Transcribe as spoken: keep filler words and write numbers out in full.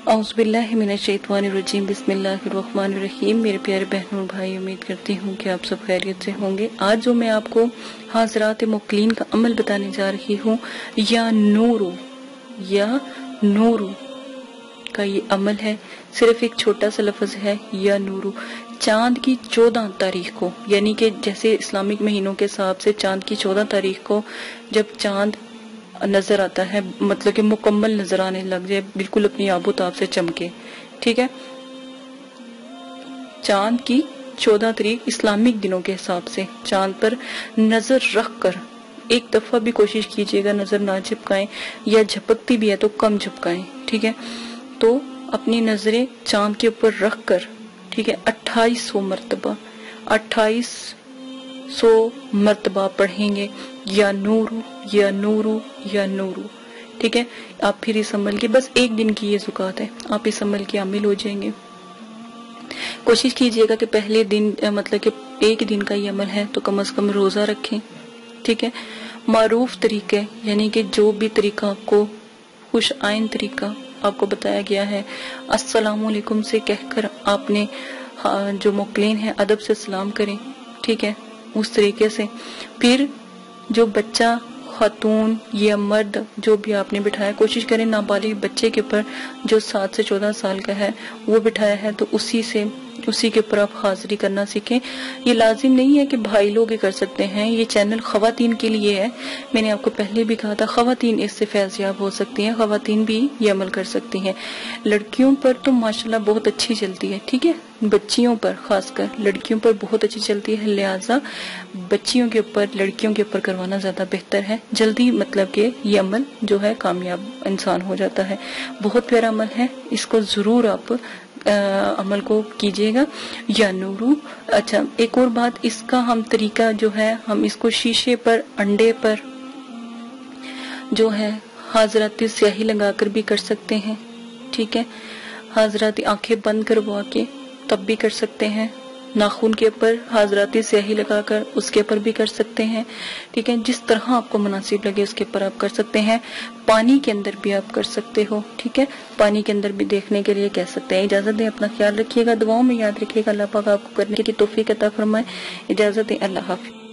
औज़ु बिल्लाहि मिनश्शैतानिर्रजीम बिस्मिल्लाहिर्रहमानिर्रहीम। मेरे प्यारे बहनों और भाई, उम्मीद करती हूँ कि आप सब खैरियत से होंगे। आज जो मैं आपको हाज़रात मुक्लिन का अमल बताने जा रही हूँ, या नूरू या नूरू का ये अमल है। सिर्फ एक छोटा सा लफ्ज़ है, या नूरू। चांद की चौदह तारीख को, यानी कि जैसे इस्लामिक महीनों के हिसाब से चांद की चौदह तारीख को जब चांद नजर आता है, मतलब कि मुकम्मल नजर आने लग जाए, बिल्कुल अपनी आबोताब से चमके, ठीक है। चांद की चौदह तारीख इस्लामिक दिनों के हिसाब से चांद पर नजर रख कर एक दफा भी कोशिश कीजिएगा नजर ना झपकाएं, या झपकती भी है तो कम झपकाएं, ठीक है। तो अपनी नजरें चांद के ऊपर रख कर, ठीक है, अट्ठाईस सौ मरतबा अट्ठाईस सौ मरतबा पढ़ेंगे, या नूरू या नूरू या नूरू, ठीक है। आप फिर इस अमल की, बस एक दिन की ये ज़ुकात है, आप इस अमल के आमिल हो जाएंगे। कोशिश कीजिएगा कि पहले दिन, मतलब कि एक दिन का ये अमल है तो कम से कम रोजा रखें, ठीक है। मारूफ तरीके, यानी कि जो भी तरीका आपको खुश आइन तरीका आपको बताया गया है, अस्सलामु अलैकुम से कहकर आपने जो मुक्लिन है अदब से सलाम करें, ठीक है, उस तरीके से। फिर जो बच्चा, खातून या मर्द जो भी आपने बिठाया, कोशिश करें नाबालिग बच्चे के ऊपर जो सात से चौदह साल का है वो बिठाया है तो उसी से उसी के ऊपर आप हाजिरी करना सीखें। ये लाजिम नहीं है कि भाई लोग ही कर सकते हैं, ये चैनल खवातीन के लिए है। मैंने आपको पहले भी कहा था, खवातीन इससे फैज़याब हो सकती हैं, खवातीन भी ये अमल कर सकती हैं। लड़कियों पर तो माशाल्लाह बहुत अच्छी चलती है, ठीक है, बच्चियों पर खासकर लड़कियों पर बहुत अच्छी चलती है, लिहाजा बच्चियों के ऊपर, लड़कियों के ऊपर करवाना ज्यादा बेहतर है। जल्दी मतलब कि ये अमल जो है कामयाब इंसान हो जाता है। बहुत प्यारा अमल है, इसको जरूर आप आ, अमल को कीजिएगा, या नूरू। अच्छा, एक और बात, इसका हम तरीका जो है, हम इसको शीशे पर, अंडे पर जो है हाजराती स्याही लगाकर भी कर सकते हैं, ठीक है। हाजराती आंखें बंद करवा के तब भी कर सकते हैं। नाखून के ऊपर हाजराती स्याही लगाकर उसके ऊपर भी कर सकते हैं, ठीक है। जिस तरह आपको मुनासिब लगे उसके ऊपर आप कर सकते हैं। पानी के अंदर भी आप कर सकते हो, ठीक है, पानी के अंदर भी देखने के लिए कह सकते हैं। इजाजत दें, अपना ख्याल रखिएगा, दुआओं में याद रखिएगा। अल्लाह पाक आपको करने की तौफीक अता फरमाए। इजाजत दें, अल्लाह हाफिज़।